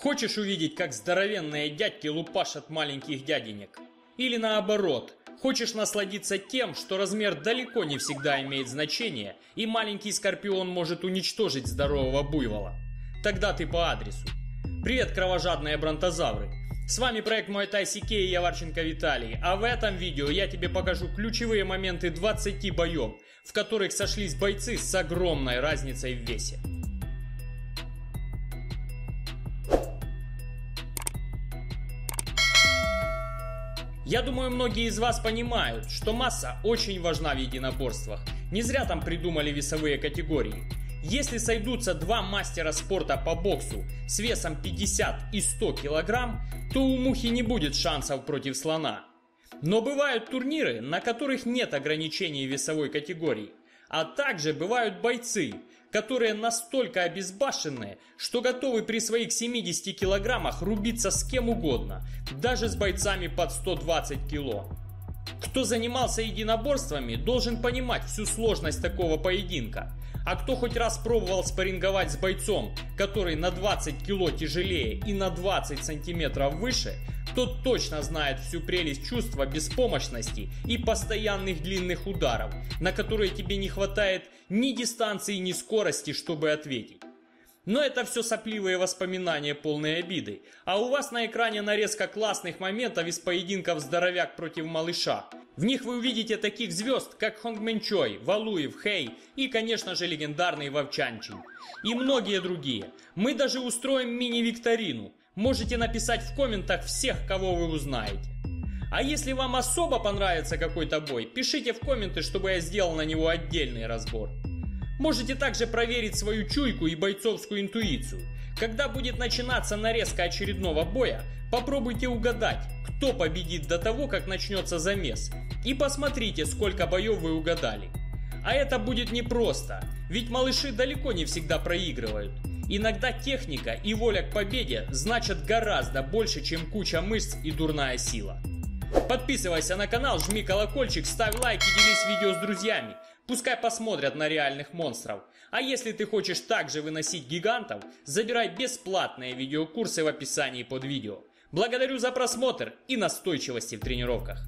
Хочешь увидеть, как здоровенные дядьки лупашат маленьких дяденек? Или наоборот, хочешь насладиться тем, что размер далеко не всегда имеет значение, и маленький скорпион может уничтожить здорового буйвола? Тогда ты по адресу. Привет, кровожадные бронтозавры! С вами проект Muay Thai CK и я Варченко Виталий, а в этом видео я тебе покажу ключевые моменты 20 боев, в которых сошлись бойцы с огромной разницей в весе. Я думаю, многие из вас понимают, что масса очень важна в единоборствах. Не зря там придумали весовые категории. Если сойдутся два мастера спорта по боксу с весом 50 и 100 килограмм, то у мухи не будет шансов против слона. Но бывают турниры, на которых нет ограничений весовой категории. А также бывают бойцы, которые настолько обезбашенные, что готовы при своих 70 килограммах рубиться с кем угодно, даже с бойцами под 120 кило. Кто занимался единоборствами, должен понимать всю сложность такого поединка. А кто хоть раз пробовал спарринговать с бойцом, который на 20 кило тяжелее и на 20 сантиметров выше, тот точно знает всю прелесть чувства беспомощности и постоянных длинных ударов, на которые тебе не хватает ни дистанции, ни скорости, чтобы ответить. Но это все сопливые воспоминания, полные обиды. А у вас на экране нарезка классных моментов из поединков здоровяк против малыша. В них вы увидите таких звезд, как Хонгмен Чой, Валуев, Хэй и, конечно же, легендарный Вовчанчин. И многие другие. Мы даже устроим мини-викторину. Можете написать в комментах всех, кого вы узнаете. А если вам особо понравится какой-то бой, пишите в комменты, чтобы я сделал на него отдельный разбор. Можете также проверить свою чуйку и бойцовскую интуицию. Когда будет начинаться нарезка очередного боя, попробуйте угадать, кто победит до того, как начнется замес. И посмотрите, сколько боев вы угадали. А это будет непросто, ведь малыши далеко не всегда проигрывают. Иногда техника и воля к победе значат гораздо больше, чем куча мышц и дурная сила. Подписывайся на канал, жми колокольчик, ставь лайк и делись видео с друзьями. Пускай посмотрят на реальных монстров. А если ты хочешь также выносить гигантов, забирай бесплатные видеокурсы в описании под видео. Благодарю за просмотр и настойчивости в тренировках.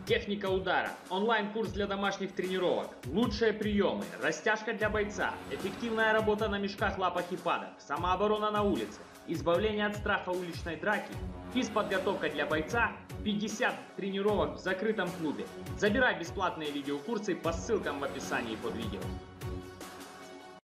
Техника удара, онлайн-курс для домашних тренировок, лучшие приемы, растяжка для бойца, эффективная работа на мешках, лапах и падах, самооборона на улице, избавление от страха уличной драки, физподготовка для бойца, 50 тренировок в закрытом клубе. Забирай бесплатные видеокурсы по ссылкам в описании под видео.